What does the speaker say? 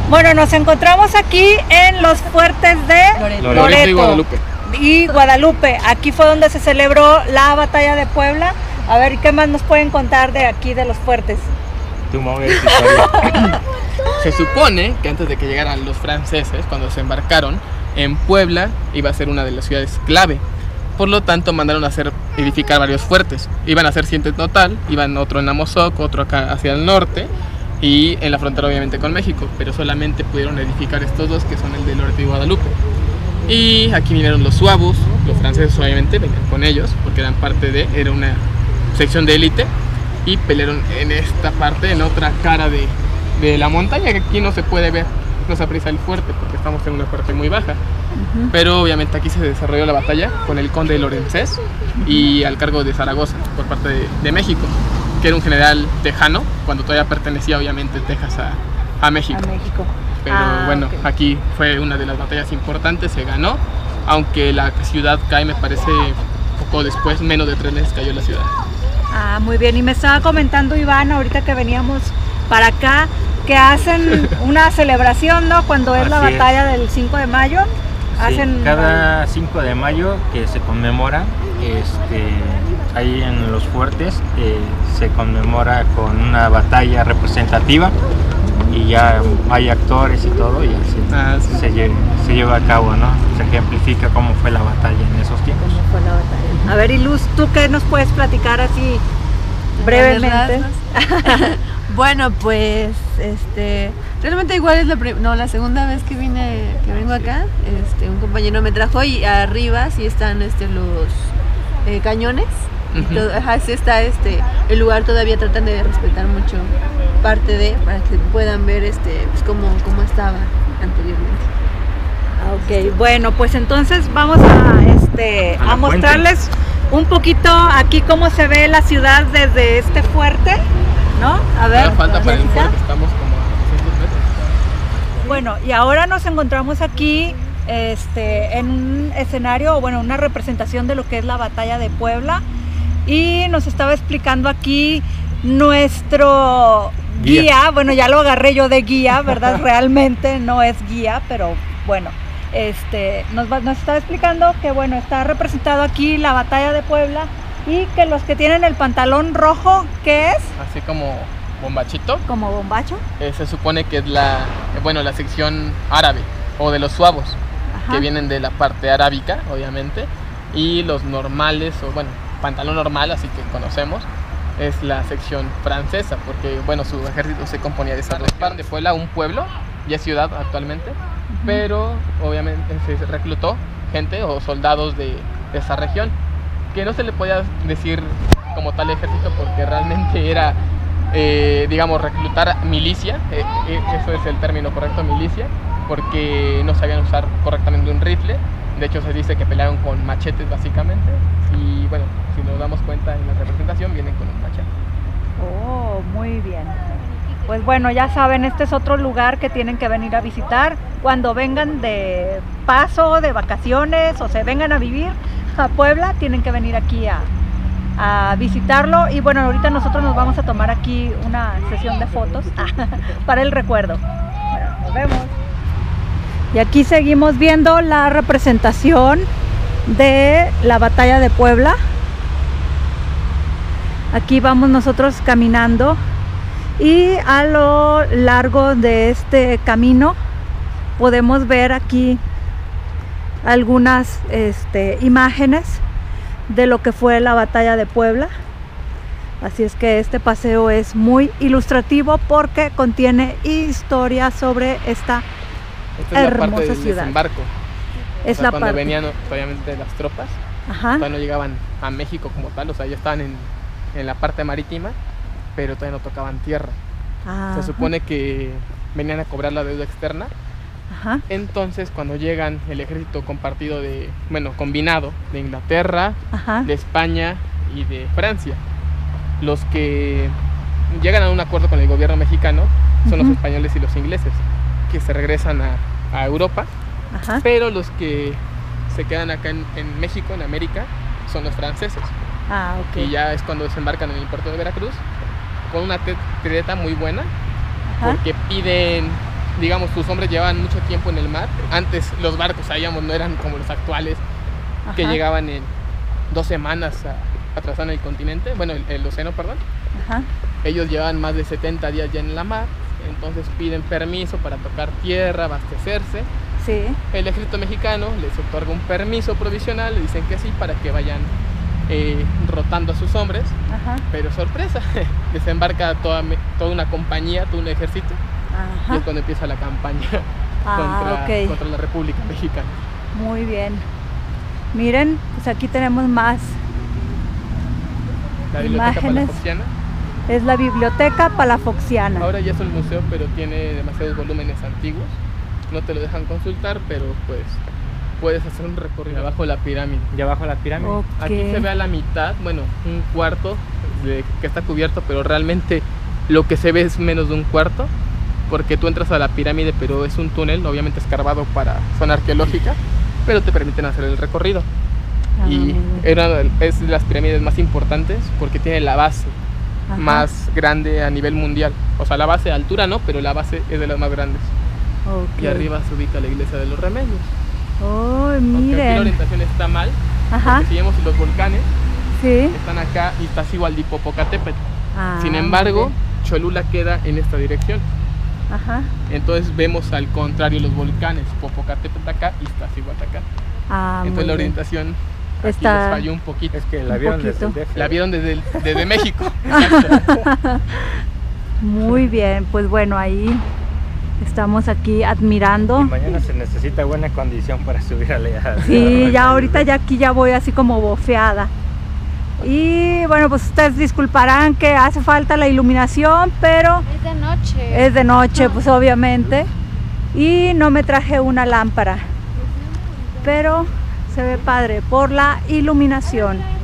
Bueno, nos encontramos aquí en los fuertes de Loreto y Guadalupe. Y Guadalupe. Aquí fue donde se celebró la batalla de Puebla. A ver, ¿qué más nos pueden contar de aquí de los fuertes? Tu móvil historia. Se supone que antes de que llegaran los franceses, cuando se embarcaron, en Puebla iba a ser una de las ciudades clave. Por lo tanto, mandaron a edificar varios fuertes. Iban a ser 7 en total, iban otro en Amozoc, otro acá hacia el norte y en la frontera obviamente con México, pero solamente pudieron edificar estos dos, que son el de Loreto y Guadalupe. Y aquí vinieron los suavos, los franceses obviamente venían con ellos, porque era una sección de élite, y pelearon en esta parte, en otra cara de la montaña, que aquí no se puede ver, no se aprecia el fuerte, porque estamos en una parte muy baja. Pero obviamente aquí se desarrolló la batalla con el conde de Lorenzés y al cargo de Zaragoza por parte de México, que era un general tejano, cuando todavía pertenecía obviamente Texas a México. Pero bueno, okay. Aquí fue una de las batallas importantes, se ganó, aunque la ciudad cae, me parece, poco después, menos de 3 meses cayó la ciudad. Muy bien, y me estaba comentando Iván, ahorita que veníamos para acá, que hacen una celebración, ¿no? Cuando es la batalla del 5 de mayo. Sí, cada 5 de mayo que se conmemora, ahí en los fuertes, se conmemora con una batalla representativa y ya hay actores y todo, y así se lleva a cabo, ¿no? Se ejemplifica cómo fue la batalla en esos tiempos. A ver, y Luz, ¿tú qué nos puedes platicar así brevemente? Bueno, pues realmente igual es la segunda vez que vengo acá. Un compañero me trajo y arriba sí están los cañones. Y todo, sí está el lugar, todavía tratan de respetar mucho parte para que puedan ver pues cómo estaba anteriormente. Ok, bueno, pues entonces vamos a mostrarles un poquito aquí cómo se ve la ciudad desde este fuerte, ¿no? A ver. Falta para el fuerte, estamos como a 200 metros. Bueno, y ahora nos encontramos aquí en un escenario, bueno, una representación de lo que es la batalla de Puebla, y nos estaba explicando aquí nuestro guía. Bueno, ya lo agarré yo de guía, ¿verdad? Realmente no es guía, pero bueno, nos estaba explicando que bueno, está representado aquí la batalla de Puebla, y que los que tienen el pantalón rojo, ¿qué es? Así como bombachito. Como bombacho. Se supone que es la sección árabe o de los suavos. Ajá. Que vienen de la parte arábica, obviamente, y los normales, o bueno, pantalón normal, así que conocemos, es la sección francesa, porque bueno, su ejército se componía de esas dos partes. Puebla, un pueblo, ya es ciudad actualmente, pero obviamente se reclutó gente o soldados de esa región, que no se le podía decir como tal ejército, porque realmente era, digamos, reclutar milicia, eso es el término correcto, milicia, porque no sabían usar correctamente un rifle. De hecho se dice que pelearon con machetes básicamente, y bueno, si nos damos cuenta en la representación vienen con un machete. Oh, muy bien. Pues bueno, ya saben, este es otro lugar que tienen que venir a visitar cuando vengan de paso, de vacaciones, o se vengan a vivir a Puebla, tienen que venir aquí a visitarlo. Y bueno, ahorita nosotros nos vamos a tomar aquí una sesión de fotos para el recuerdo. Bueno, nos vemos. Y aquí seguimos viendo la representación de la batalla de Puebla. Aquí vamos nosotros caminando, y a lo largo de este camino podemos ver aquí algunas imágenes de lo que fue la batalla de Puebla. Así es que este paseo es muy ilustrativo porque contiene historia sobre esta hermosa la parte del ciudad. Desembarco. Es cuando venían obviamente las tropas, todavía no llegaban a México como tal, o sea, ya estaban en la parte marítima, pero todavía no tocaban tierra. Se supone que venían a cobrar la deuda externa. Entonces cuando llegan el ejército combinado de Inglaterra, de España y de Francia, los que llegan a un acuerdo con el gobierno mexicano son los españoles y los ingleses, que se regresan a Europa. Pero los que se quedan acá en México, en América, son los franceses. Y ya es cuando desembarcan en el puerto de Veracruz con una treta muy buena, porque piden digamos, sus hombres llevaban mucho tiempo en el mar. Antes los barcos, sabíamos, no eran como los actuales, que Ajá. llegaban en 2 semanas a atravesar el continente, bueno, el océano, perdón. Ajá. Ellos llevaban más de 70 días ya en la mar, entonces piden permiso para tocar tierra, abastecerse. Sí. El ejército mexicano les otorga un permiso provisional, le dicen que sí para que vayan rotando a sus hombres, Ajá. pero sorpresa, desembarca toda una compañía, todo un ejército, y Ajá. es cuando empieza la campaña Ah, ok. contra la República Mexicana. Muy bien. Miren, pues aquí tenemos más. La biblioteca Imágenes. palafoxiana, Es la biblioteca palafoxiana. ahora ya es un museo, pero tiene demasiados volúmenes antiguos, no te lo dejan consultar, pero pues puedes hacer un recorrido abajo de la pirámide. Ya abajo la pirámide. Ok. Aquí se ve a la mitad, bueno, un cuarto que está cubierto, pero realmente lo que se ve es menos de un cuarto, porque tú entras a la pirámide, pero es un túnel, obviamente escarbado para zona arqueológica, pero te permiten hacer el recorrido. Ah, Y muy bien. es de las pirámides más importantes porque tiene la base Ajá. más grande a nivel mundial. O sea, la base de altura no, pero la base es de las más grandes. Ok. Y arriba se ubica la iglesia de los Remedios. Oh, Aunque aquí la miren. orientación está mal, Ajá. porque si vemos los volcanes, Sí. están acá y está igual de Popocatépetl. Ah, Sin muy embargo, bien. Cholula queda en esta dirección. Ajá. Entonces vemos al contrario los volcanes, Popocatépetl acá y Iztaccíhuatl acá. Ah, muy Entonces la bien. orientación aquí Está- les falló un poquito. Es que la Un vieron desde el poquito. DF. La vieron desde México. Muy bien, pues bueno, ahí estamos aquí Y admirando. mañana se necesita buena condición para subir a la... Sí, ya ahorita ya aquí ya voy así como bofeada. Y bueno, pues ustedes disculparán que hace falta la iluminación, pero Es de noche. es de noche, pues obviamente. Y no me traje una lámpara, pero se ve padre por la iluminación.